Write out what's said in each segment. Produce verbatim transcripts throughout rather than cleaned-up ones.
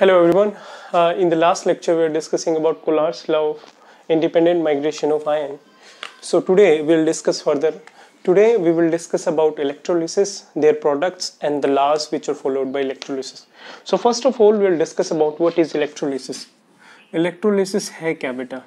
Hello everyone. Uh, in the last lecture we were discussing about Collard's law of independent migration of ion. So today we will discuss further. Today we will discuss about electrolysis, their products and the laws which are followed by electrolysis. So first of all we will discuss about what is electrolysis. Electrolysis है क्या बेटा?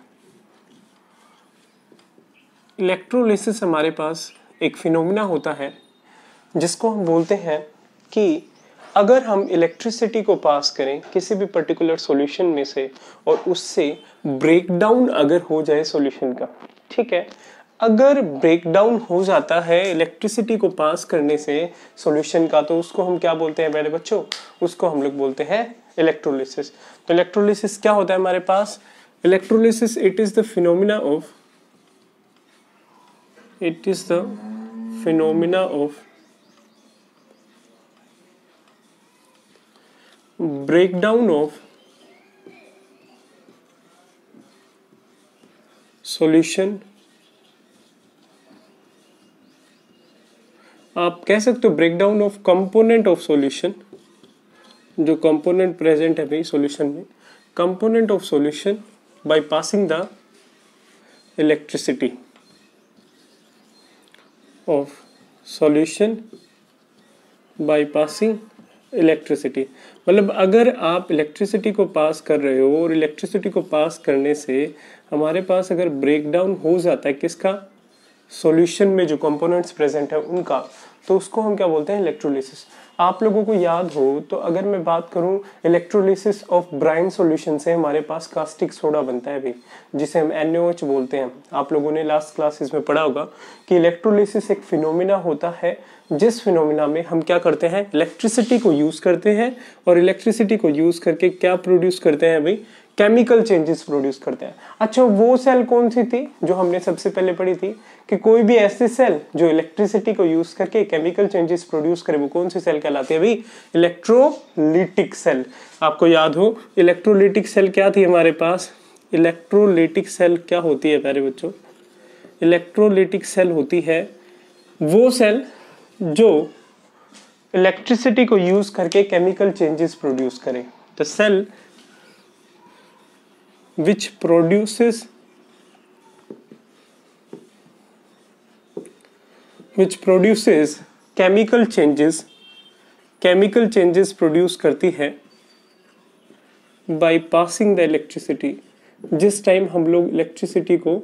Electrolysis हमारे पास एक phenomena होता है जिसको हम बोलते हैं कि अगर हम इलेक्ट्रिसिटी को पास करें किसी भी पर्टिकुलर सॉल्यूशन में से और उससे ब्रेकडाउन अगर हो जाए सॉल्यूशन का, ठीक है, अगर ब्रेकडाउन हो जाता है इलेक्ट्रिसिटी को पास करने से सॉल्यूशन का, तो उसको हम क्या बोलते हैं मेरे बच्चों? उसको हम लोग बोलते हैं इलेक्ट्रोलिसिस। तो इलेक्ट्रोलिसिस क्या होता है हमारे पास? Electrolysis it is the phenomena of it is the phenomena of breakdown of solution। आप कह सकते हो breakdown of component of solution, जो कंपोनेंट प्रेजेंट है भाई सॉल्यूशन में, component of solution by passing the electricity of solution by passing electricity. मतलब अगर आप इलेक्ट्रिसिटी को पास कर रहे हो और इलेक्ट्रिसिटी को पास करने से हमारे पास अगर ब्रेकडाउन हो जाता है किसका? सॉल्यूशन में जो कंपोनेंट्स प्रेजेंट है उनका, तो उसको हम क्या बोलते हैं? इलेक्ट्रोलिसिस। आप लोगों को याद हो तो अगर मैं बात करूं इलेक्ट्रोलिसिस ऑफ ब्राइन सॉल्यूशन से हमारे पास कास्टिक सोडा बनता है भाई, जिसे हम एन ओ एच बोलते हैं। आप लोगों ने लास्ट क्लासेस में पढ़ा होगा कि इलेक्ट्रोलिसिस एक फिनोमिना होता है जिस फिनोमिना में हम क्या करते हैं? इलेक्ट्रिसिटी को यूज करते हैं और इलेक्ट्रिसिटी को यूज करके क्या प्रोड्यूस करते हैं भाई? केमिकल चेंजेस प्रोड्यूस करते हैं। अच्छा, वो सेल कौन सी थी जो हमने सबसे पहले पढ़ी थी कि कोई भी ऐसी सेल जो इलेक्ट्रिसिटी को यूज करके केमिकल चेंजेस प्रोड्यूस करे, वो कौन सी सेल कहलाती है भाई? Electrolytic cell. आपको याद हो इलेक्ट्रोलिटिक सेल क्या थी हमारे पास? इलेक्ट्रोलिटिक सेल क्या होती है प्यारे बच्चों? इलेक्ट्रोलिटिक सेल होती है वो सेल जो इलेक्ट्रिसिटी को यूज करके केमिकल चेंजेस प्रोड्यूस करे। The cell which produces which produces chemical changes chemical changes produce करती है by passing the electricity। जिस टाइम हम लोग इलेक्ट्रिसिटी को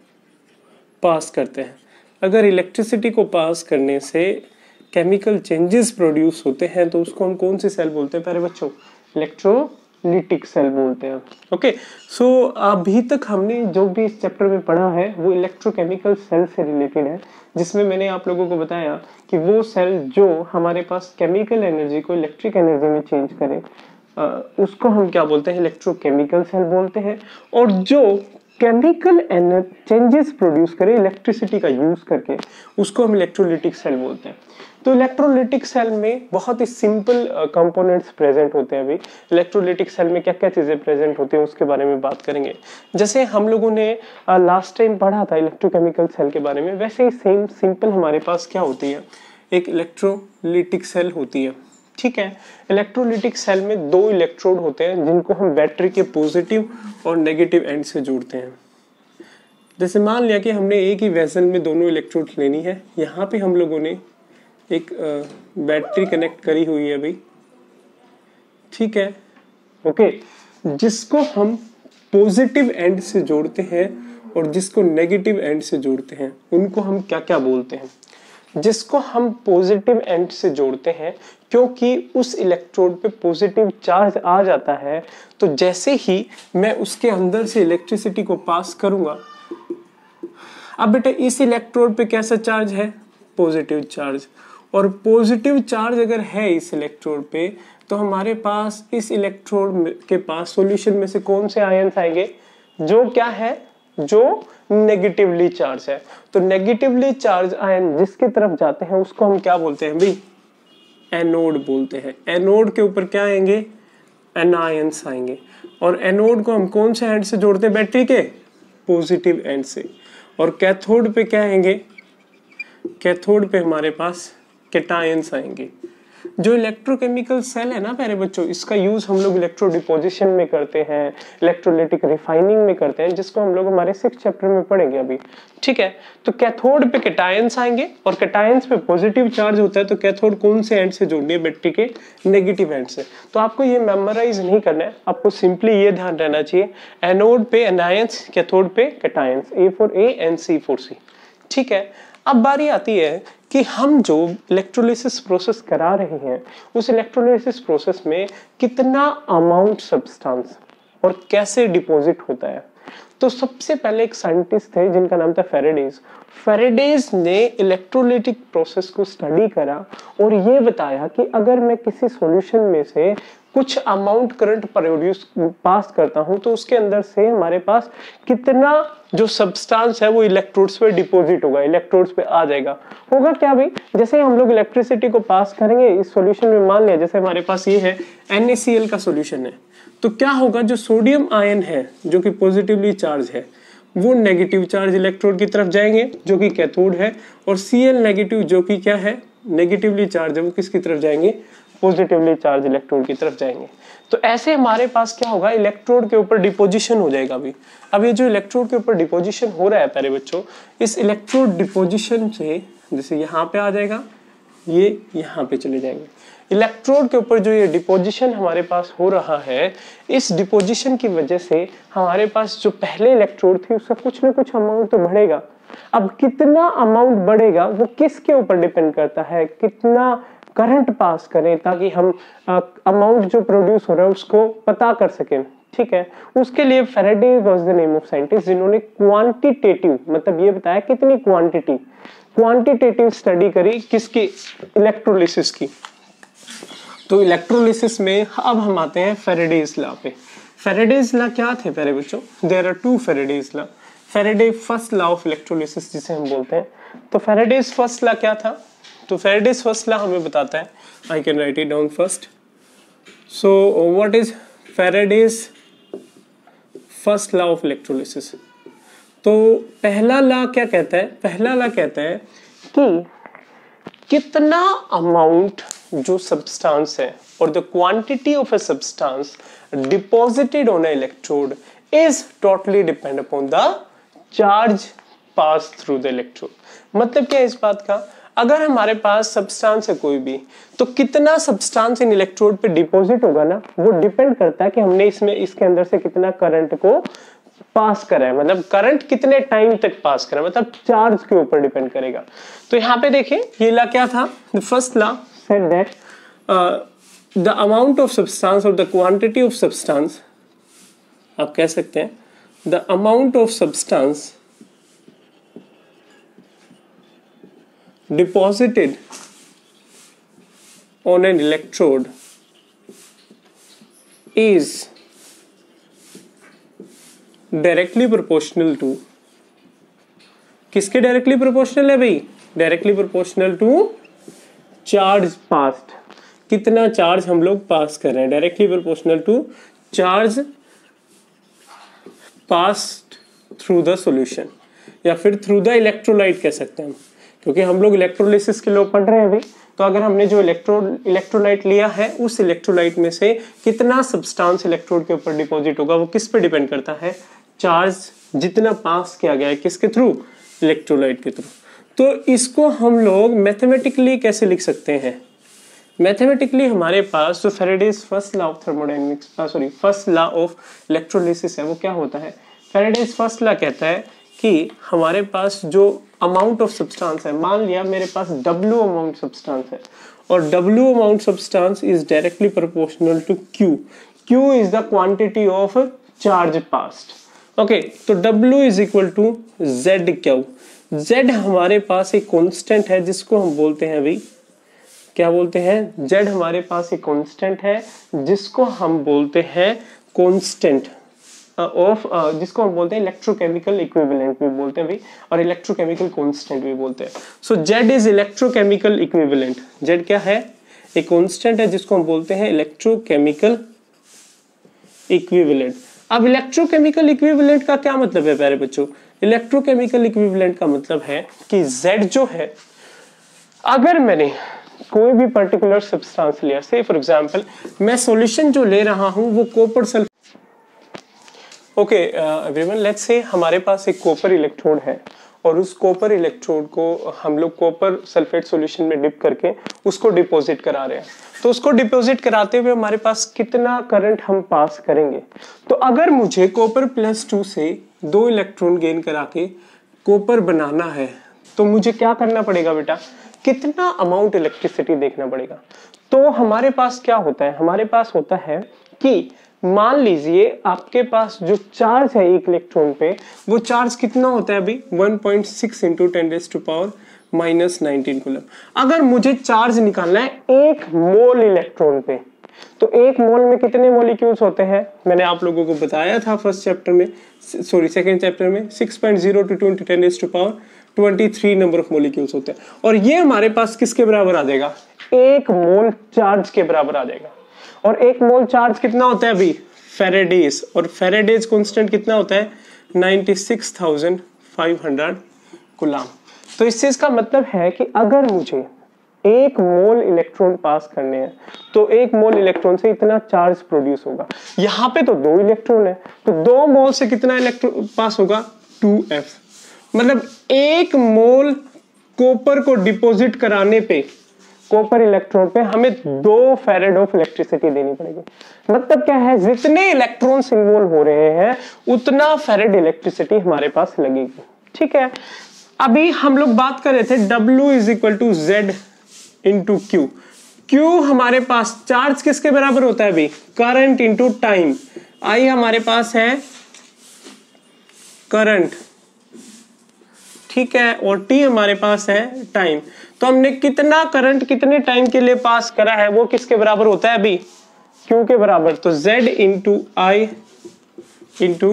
पास करते हैं, अगर इलेक्ट्रिसिटी को पास करने से केमिकल चेंजेस प्रोड्यूस होते हैं तो उसको हम कौन सी सेल बोलते हैं प्यारे बच्चों? इलेक्ट्रो लिटिक सेल बोलते हैं। ओके, सो अभी तक हमने जो भी इस चैप्टर में पढ़ा है वो इलेक्ट्रोकेमिकल सेल से रिलेटेड है, जिसमें मैंने आप लोगों को बताया कि वो सेल जो हमारे पास केमिकल एनर्जी को इलेक्ट्रिक एनर्जी में चेंज करे उसको हम क्या बोलते हैं? इलेक्ट्रोकेमिकल सेल बोलते हैं। और जो केमिकल चेंजेस प्रोड्यूस करे इलेक्ट्रिसिटी का यूज करके उसको हम इलेक्ट्रोलिटिक सेल बोलते हैं। तो इलेक्ट्रोलिटिक सेल में बहुत ही सिंपल कंपोनेंट्स प्रेजेंट होते हैं। अभी इलेक्ट्रोलिटिक सेल में क्या क्या चीजें प्रेजेंट होती हैं उसके बारे में बात करेंगे। जैसे हम लोगों ने लास्ट टाइम पढ़ा था इलेक्ट्रोकेमिकल सेल के बारे में, वैसे ही सेम सिंपल हमारे पास क्या होती है? एक इलेक्ट्रोलिटिक सेल होती है, ठीक है। इलेक्ट्रोलिटिक सेल में दो इलेक्ट्रोड होते हैं जिनको हम बैटरी के पॉजिटिव और नेगेटिव एंड से जोड़ते हैं। जैसे मान लिया कि हमने एक ही वेसल में दोनों इलेक्ट्रोड लेनी है, यहाँ पे हम लोगों ने एक बैटरी कनेक्ट करी हुई है भाई, ठीक है, ओके, जिसको हम पॉजिटिव एंड से जोड़ते हैं और जिसको नेगेटिव एंड से जोड़ते हैं उनको हम क्या क्या बोलते हैं? जिसको हम पॉजिटिव एंड से जोड़ते हैं क्योंकि उस इलेक्ट्रोड पे पॉजिटिव चार्ज आ जाता है, तो जैसे ही मैं उसके अंदर से इलेक्ट्रिसिटी को पास करूंगा, अब बेटा इस इलेक्ट्रोड पे कैसा चार्ज है? Positive charge. और पॉजिटिव चार्ज अगर है इस इलेक्ट्रोड पे तो हमारे पास इस इलेक्ट्रोड के पास सॉल्यूशन में से कौन से आयन्स आएंगे? जो क्या है? जो नेगेटिवली चार्ज है। तो नेगेटिवली चार्ज आयन जिसके तरफ जाते हैं उसको हम क्या बोलते हैं भाई? एनोड बोलते हैं। एनोड के ऊपर क्या आएंगे? एनायंस आएंगे। और एनोड को हम कौन से एंड से जोड़ते हैं? बैटरी के पॉजिटिव एंड से। और कैथोड पे क्या आएंगे? कैथोड पे हमारे पास कैटायंस आएंगे। जो इलेक्ट्रोकेमिकल सेल है ना प्यारे बच्चों, इसका यूज हम लोग इलेक्ट्रो डिपोजिशन में करते हैं, इलेक्ट्रोलाइटिक रिफाइनिंग में करते हैं, जिसको हम लोग हमारे सिक्स चैप्टर में पढ़ेंगे अभी, ठीक है। तो कैथोड पे कैटायंस आएंगे और कैटायंस पे पॉजिटिव चार्ज होता है, तो कैथोड कौन से एंड से जोड़नी है? बैटरी के नेगेटिव एंड से। तो आपको ये मेमोराइज नहीं करना है, आपको सिंपली ये ध्यान रहना चाहिए, एनोड पे एनायंस, कैथोड पे cations, A for A and C for C, ठीक है। अब बारी आती है कि हम जो इलेक्ट्रोलिसिस प्रोसेस करा रहे हैं, उस इलेक्ट्रोलिसिस प्रोसेस में कितना अमाउंट सब्सटेंस और कैसे डिपॉजिट होता है। तो सबसे पहले एक साइंटिस्ट थे जिनका नाम था फेरेडेज। फेरेडेज ने इलेक्ट्रोलाइटिक प्रोसेस को स्टडी करा और ये बताया कि अगर मैं किसी सॉल्यूशन में से कुछ अमाउंट करंट प्रोड्यूस पास करता हूं, तो उसके अंदर से हमारे पास कितना जो सब्सटेंस है वो इलेक्ट्रोड्स पे डिपॉजिट होगा, इलेक्ट्रोड्स पे आ जाएगा। होगा क्या भाई, जैसे हम लोग इलेक्ट्रिसिटी को पास करेंगे इस सॉल्यूशन में, मान लिया जैसे हमारे पास ये है एन ए सी एल का सॉल्यूशन है, तो क्या होगा, जो सोडियम आयन है जो कि पॉजिटिवली चार्ज है, वो नेगेटिव चार्ज इलेक्ट्रोड की तरफ जाएंगे जो कि कैथोड है, और सी एल नेगेटिव जो कि क्या है, नेगेटिवली चार्ज है, वो किसकी तरफ जाएंगे, पॉजिटिवली चार्ज इलेक्ट्रोड की तरफ जाएंगे। तो ऐसे हमारे पास क्या होगा, इलेक्ट्रोड के ऊपर डिपोजिशन हो जाएगा। अभी अब ये जो इलेक्ट्रोड के ऊपर डिपोजिशन हो रहा है प्यारे बच्चों, इस इलेक्ट्रोड डिपोजिशन से जैसे यहाँ पे आ जाएगा, ये यहाँ पे चले जाएंगे। इलेक्ट्रोड के ऊपर जो ये डिपोजिशन हमारे पास हो रहा है, इस डिपोजिशन की वजह से हमारे पास जो पहले इलेक्ट्रोड थी उसका कुछ ना कुछ अमाउंट तो बढ़ेगा। अब कितना अमाउंट बढ़ेगा वो किसके ऊपर डिपेंड करता है, कितना करंट पास करें ताकि हम अमाउंट जो प्रोड्यूस हो रहा है उसको पता कर सकें, ठीक है। उसके लिए Faraday was the name of scientist जिन्होंने क्वांटिटेटिव, मतलब ये बताया कितनी क्वांटिटी, क्वांटिटेटिव स्टडी करी किसकी, इलेक्ट्रोलिसिस की। तो इलेक्ट्रोलिसिस में अब हम आते हैं फेराडेज लॉ पे। फेराडेज लॉ क्या थे प्यारे बच्चों? There are two Faraday's law. Faraday first law of electrolysis जिसे हम बोलते हैं। तो फेराडेज फर्स्ट लॉ क्या था? तो फेराडेज फर्स्ट लॉ हमें बताता है, I can write it down first. So what is Faraday's first law of electrolysis? तो पहला लॉ क्या कहता है? पहला लॉ कहता है कि कितना अमाउंट जो सब्सटेंस है और the quantity of a substance deposited on a electrode is totally depend upon the charge pass through the electrode. मतलब क्या है इस बात का, अगर हमारे पास सब्सटेंस है कोई भी, तो कितना सब्सटेंस इन इलेक्ट्रोड पे डिपॉजिट होगा ना, वो डिपेंड करता है कि हमने इसमें इसके अंदर से कितना करंट को पास करा है, मतलब करंट कितने टाइम तक पास करा है, मतलब चार्ज के ऊपर डिपेंड करेगा। तो यहाँ पे देखिए ये लॉ क्या था, the first law said that the amount of substance और द क्वांटिटी ऑफ सब्सटेंस, आप कह सकते हैं the amount of substance deposited on an electrode is directly proportional to, किसके डायरेक्टली प्रोपोर्शनल है भाई? Directly proportional to charge passed. कितना charge हम लोग पास कर रहे हैं, directly proportional to charge passed through the solution, या फिर थ्रू द इलेक्ट्रोलाइट कह सकते हैं हम, क्योंकि हम लोग इलेक्ट्रोलिसिस के लिए पढ़ रहे हैं भाई। तो अगर हमने जो इलेक्ट्रो इलेक्ट्रोलाइट लिया है, उस इलेक्ट्रोलाइट में से कितना सब्सटेंस इलेक्ट्रोड के ऊपर डिपॉजिट होगा, वो किस पे डिपेंड करता है, चार्ज जितना पास किया गया है किसके थ्रू, इलेक्ट्रोलाइट के थ्रू। तो इसको हम लोग मैथमेटिकली कैसे लिख सकते हैं? मैथमेटिकली हमारे पास जो Faraday's first law of thermodynamics, sorry first law of electrolysis है, वो क्या होता है? फेराडेज फर्स्ट लॉ कहता है कि हमारे पास जो अमाउंट ऑफ सब्सटेंस है, मान लिया मेरे पास W अमाउंट सब्सटेंस है, और W amount substance is directly proportional to Q। Q is the quantity of charge passed. Okay, तो W is equal to Z Q। Z हमारे पास एक कांस्टेंट है जिसको हम बोलते हैं भाई, क्या बोलते हैं? Z हमारे पास एक कांस्टेंट है जिसको हम बोलते हैं कांस्टेंट ऑफ uh, जिसको हम बोलते हैं इलेक्ट्रोकेमिकल इक्विवेलेंट भी बोलते हैं भाई, और इलेक्ट्रोकेमिकल कांस्टेंट भी बोलते हैं। So Z is electrochemical equivalent. Z क्या है? एक कांस्टेंट है जिसको हम बोलते हैं इलेक्ट्रोकेमिकल इक्विवेलेंट। अब इलेक्ट्रोकेमिकल इक्विवेलेंट का क्या मतलब है प्यारे बच्चों? इलेक्ट्रोकेमिकल इक्विवेलेंट का मतलब है कि Z जो है, अगर मैंने कोई भी पर्टिकुलर सब्सटेंस लिया, से फॉर एग्जांपल मैं सॉल्यूशन जो ले रहा हूं वो copper sulphate. Okay everyone, let's say हमारे पास एक कॉपर इलेक्ट्रोड है और उस कॉपर इलेक्ट्रोड को हम लोग कॉपर सल्फेट सॉल्यूशन में डिप करके उसको डिपॉजिट करा रहे हैं। तो उसको डिपॉजिट कराते हुए हमारे पास कितना करंट हम पास करेंगे? तो अगर मुझे कॉपर प्लस टू से दो इलेक्ट्रॉन गेन करा के कॉपर बनाना है तो मुझे क्या करना पड़ेगा बेटा? कितना अमाउंट इलेक्ट्रिसिटी देखना पड़ेगा। तो हमारे पास क्या होता है, हमारे पास होता है कि मान लीजिए आपके पास जो चार्ज है एक इलेक्ट्रॉन पे, वो चार्ज कितना होता है अभी? One point six into ten raise to power minus nineteen coulomb. अगर मुझे चार्ज निकालना है एक मोल इलेक्ट्रॉन पे, तो एक मोल में कितने मॉलिक्यूल्स होते हैं? मैंने आप लोगों को बताया था फर्स्ट चैप्टर में, सॉरी सेकंड चैप्टर में, six point zero two twenty ten raise to power twenty three number of molecules होते हैं। और ये हमारे पास किसके बराबर आ जाएगा? एक मोल चार्ज के बराबर आ जाएगा। और एक मोल चार्ज कितना होता है अभी? फेरेडेज, और फेरेडेज कांस्टेंट कितना होता है? Ninety six thousand five hundred coulomb. तो इस चीज का मतलब है कि अगर मुझे एक मोल इलेक्ट्रॉन पास करने हैं तो एक मोल इलेक्ट्रॉन से इतना चार्ज प्रोड्यूस होगा। यहाँ पे तो दो इलेक्ट्रॉन है, तो दो मोल से कितना इलेक्ट्रॉन पास होगा? Two F. मतलब एक मोल कॉपर को डिपॉजिट कराने पे, कॉपर इलेक्ट्रोड पे हमें दो फैरेड ऑफ इलेक्ट्रिसिटी देनी पड़ेगी। मतलब क्या है? जितने इलेक्ट्रॉन्स इन्वॉल्व हो रहे हैं उतना फैरेड इलेक्ट्रिसिटी हमारे पास लगेगी। ठीक है, अभी हम लोग बात कर रहे थे W is equal to Z into Q. Q हमारे पास चार्ज किसके बराबर होता है अभी? Current into time. आई हमारे पास है करंट, ठीक है, और टी हमारे पास है टाइम। तो हमने कितना करंट कितने टाइम के लिए पास करा है वो किसके बराबर होता है अभी? क्यू के बराबर। तो Z into I into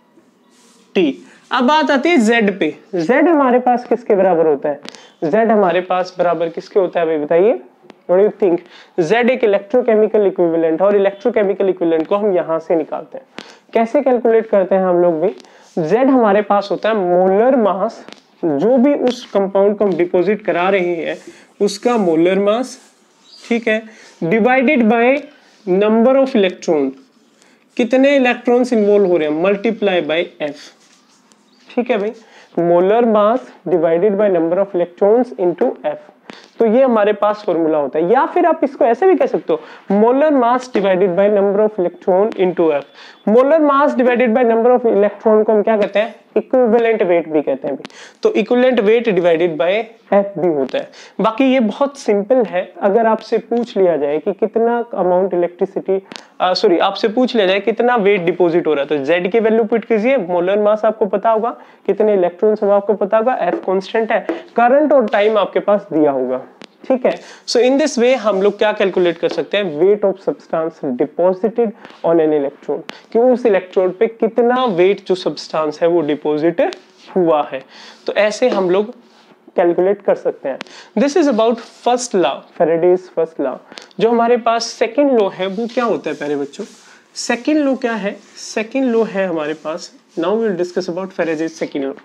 T. अब बात आती है Z पे। Z हमारे पास किसके बराबर होता है? Z हमारे पास बराबर किसके होता है अभी बताइए? What do you think? Z एक इलेक्ट्रोकेमिकल इक्विवेलेंट, और इलेक्ट्रोकेमिकल इक्विवेलेंट को हम यहां से निकालते हैं। कैसे कैलकुलेट करते हैं हम लोग भी? Z हमारे पास होता है मोलर मास, जो भी उस कंपाउंड को हम डिपॉजिट करा रहे हैं उसका मोलर मास, ठीक है, divided by number of electron, कितने इलेक्ट्रॉन्स इन्वॉल्व हो रहे हैं, मल्टीप्लाई बाय एफ। ठीक है भाई, molar mass divided by number of electrons into F. तो ये हमारे पास फॉर्मूला होता है। या फिर आप इसको ऐसे भी कह सकते हो, molar mass divided by number of electron into F. Molar mass divided by number of electron को हम क्या कहते हैं? इक्विवेलेंट वेट भी कहते हैं भी। तो equivalent weight divided by F भी होता है। बाकी ये बहुत सिंपल है। अगर आपसे पूछ लिया जाए कि कितना अमाउंट इलेक्ट्रिसिटी, सॉरी आपसे पूछ लिया जाए कितना वेट डिपॉजिट हो रहा है, तो जेड की वैल्यू पुट कीजिए, मोलर मास आपको पता होगा, कितने इलेक्ट्रॉन्स होगा आपको पता होगा, एफ कांस्टेंट है, करंट और टाइम आपके पास दिया होगा। ठीक है, सो इन दिस वे हम लोग क्या कैलकुलेट कर सकते हैं? Weight of substance deposited on an electrode, कि उस इलेक्ट्रोड पे कितना वेट जो सब्सटेंस है वो डिपॉजिट हुआ है। तो ऐसे हम लोग कैलकुलेट कर सकते हैं। This is about first law, Faraday's first law. जो हमारे पास सेकेंड लॉ है वो क्या होता है प्यारे बच्चों? सेकेंड लॉ क्या है? सेकेंड लॉ है हमारे पास, now we will discuss about Faraday's second law.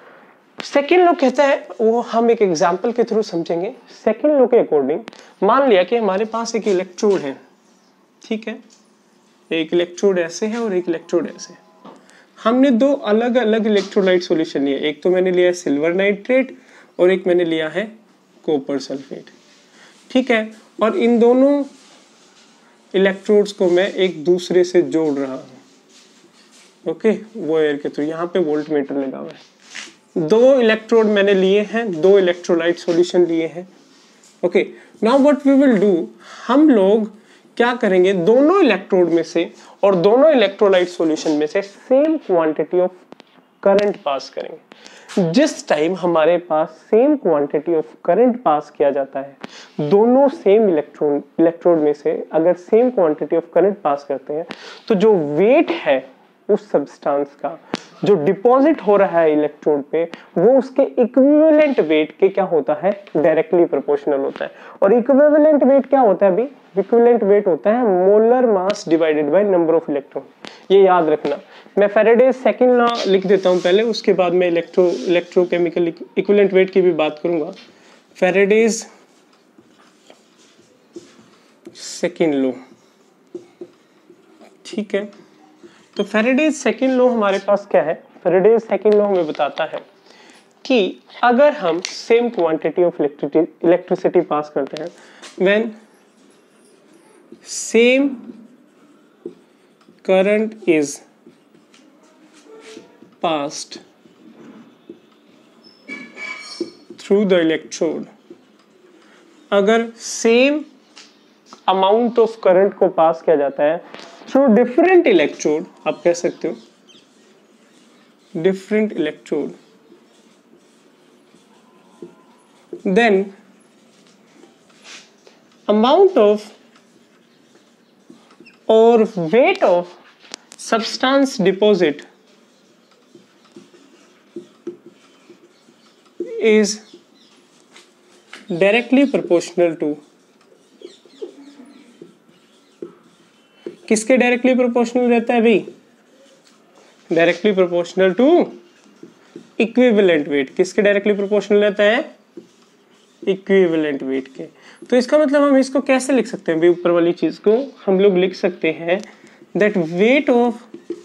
Second law कहता है, वो हम एक एग्जाम्पल के थ्रू समझेंगे। सेकेंड लॉ के अकॉर्डिंग मान लिया कि हमारे पास एक इलेक्ट्रोड है, ठीक है, एक इलेक्ट्रोड ऐसे है और एक इलेक्ट्रोड ऐसे। हमने दो अलग अलग इलेक्ट्रोलाइट सॉल्यूशन लिए, एक तो मैंने लिया है सिल्वर नाइट्रेट और एक मैंने लिया है कॉपर सल्फेट, ठीक है, और इन दोनों इलेक्ट्रोड्स को मैं एक दूसरे से जोड़ रहा हूं, ओके, वायर के थ्रू। यहाँ पे वोल्ट मीटर लगा हुआ है। दो इलेक्ट्रोड मैंने लिए हैं, दो इलेक्ट्रोलाइट सॉल्यूशन लिए हैं, okay. Now what we will do, हम लोग क्या करेंगे, दोनों इलेक्ट्रोड में से और दोनों इलेक्ट्रोलाइट सॉल्यूशन में से same quantity of current pass करेंगे। जिस टाइम हमारे पास same quantity of current pass किया जाता है, दोनों सेम इलेक्ट्रॉन इलेक्ट्रोड में से अगर same quantity of current pass करते हैं, तो जो वेट है उस सब्सटेंस का जो डिपॉजिट हो रहा है इलेक्ट्रोड पे, वो उसके इक्विवेलेंट वेट के क्या होता है? डायरेक्टली प्रोपोर्शनल होता है। और इक्विवेलेंट वेट क्या होता है अभी? इक्विवेलेंट वेट होता है molar mass divided by number of electron. ये याद रखना। मैं फैराडेज सेकंड लॉ लिख देता हूं पहले, उसके बाद मैं इलेक्ट्रो इलेक्ट्रोकेमिकल इक्विवेलेंट वेट की भी बात करूंगा। फैराडेज सेकेंड लॉ, ठीक है। तो फैराडेज सेकेंड लॉ हमारे पास क्या है? फैराडेज सेकेंड लॉ हमें बताता है कि अगर हम same quantity of electricity pass करते हैं, when same current is passed through the electrode, अगर सेम अमाउंट ऑफ करंट को पास किया जाता है थ्रू डिफरेंट इलेक्ट्रोड, आप कह सकते हो different electrode, then amount of or weight of substance deposit is directly proportional to, किसके डायरेक्टली प्रोपोर्शनल रहता है भाई? Directly proportional to equivalent weight. किसके डायरेक्टली प्रोपोर्शनल रहता है? इक्विवेलेंट वेट के। तो इसका मतलब हम इसको कैसे लिख सकते हैं? ऊपर वाली चीज को हम लोग लिख सकते हैं that weight of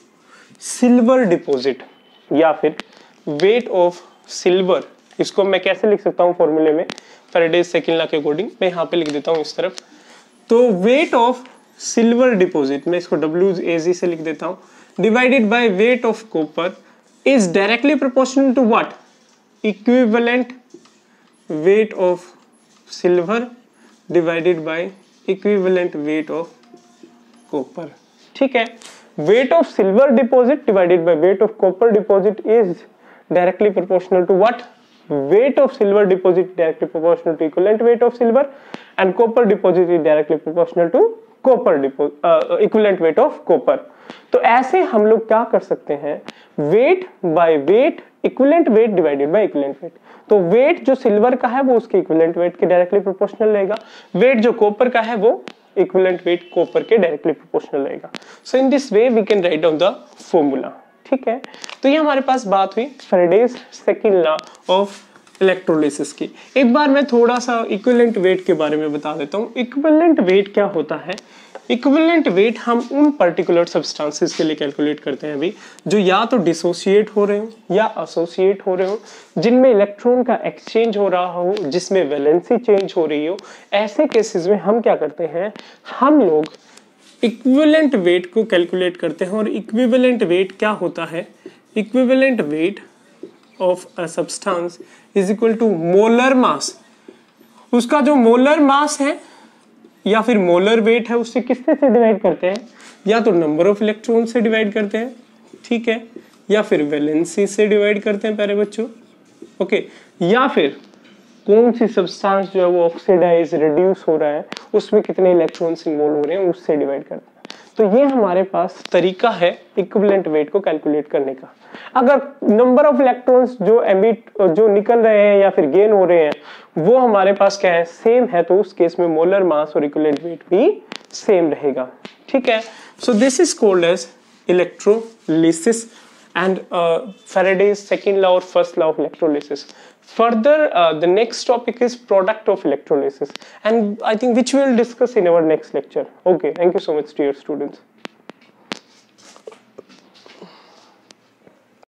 silver deposit, या फिर वेट ऑफ सिल्वर, इसको मैं कैसे लिख सकता हूँ फॉर्मूले में? फैराडेज सेकंड लॉ के अकॉर्डिंग मैं यहाँ पे लिख देता हूँ इस तरफ। तो वेट ऑफ सिल्वर डिपॉजिट, मैं इसको डब्ल्यू ए जी से लिख देता हूँ, divided by weight of copper is directly proportional to what? Equivalent weight of silver divided by equivalent weight of copper, ठीक है। weight of silver deposit divided by weight of copper deposit is directly proportional to what? weight of silver deposit directly proportional to equivalent weight of silver, and copper deposit is directly proportional to copper deposit uh, equivalent weight of copper। तो ऐसे हम लोग क्या कर सकते हैं? weight by weight, equivalent weight divided by equivalent weight। तो weight जो सिल्वर का है वो उसके इक्विवेलेंट वेट के डायरेक्टली प्रोपोर्शनल रहेगा, वेट जो कॉपर का है वो इक्विवेलेंट वेट कॉपर के डायरेक्टली प्रोपोर्शनल रहेगा। So in this way we can write down the formula, ठीक है। तो ये हमारे पास बात हुई Faraday's second law of electrolysis की। एक बार मैं थोड़ा सा इक्विवेलेंट वेट के बारे में बता देता हूँ। इक्विवेलेंट वेट क्या होता है? इक्विवेलेंट वेट हम उन पर्टिकुलर सब्सटेंसेस के लिए कैलकुलेट करते हैं भी जो या तो डिसोसिएट हो रहे हो या एसोसिएट हो रहे हो, जिनमें इलेक्ट्रॉन का एक्सचेंज हो रहा हो, जिसमें वैलेंसी चेंज हो रही हो। ऐसे केसेस में हम क्या करते हैं? हम लोग इक्विवेलेंट वेट को कैलकुलेट करते हैं। और इक्विवेलेंट वेट क्या होता है? Equivalent weight of a substance is equal to molar mass. उसका जो मोलर मास है या फिर मोलर वेट है उससे किससे से डिवाइड करते हैं? या तो नंबर ऑफ इलेक्ट्रॉन से डिवाइड करते हैं, ठीक है, या फिर वैलेंसी से डिवाइड करते हैं प्यारे बच्चों, ओके, या फिर कौन सी सब्सटेंस जो है वो ऑक्सीडाइज रिड्यूस हो रहा है उसमें कितने इलेक्ट्रॉन्स इन्वॉल्व हो रहे हैं उससे डिवाइड करते हैं। तो ये हमारे पास तरीका है इक्विवेलेंट वेट को कैलकुलेट करने का। अगर नंबर ऑफ इलेक्ट्रॉन्स जो एमिट जो निकल रहे हैं या फिर गेन हो रहे हैं वो हमारे पास क्या है? सेम है, तो उस केस में मोलर मास और इक्विवेलेंट वेट भी सेम रहेगा, ठीक है। So this is called as electrolysis and uh, Faraday's second law or first law of electrolysis. Further, uh, the next topic is product of electrolysis, and I think which we will discuss in our next lecture. Okay, thank you so much, dear students.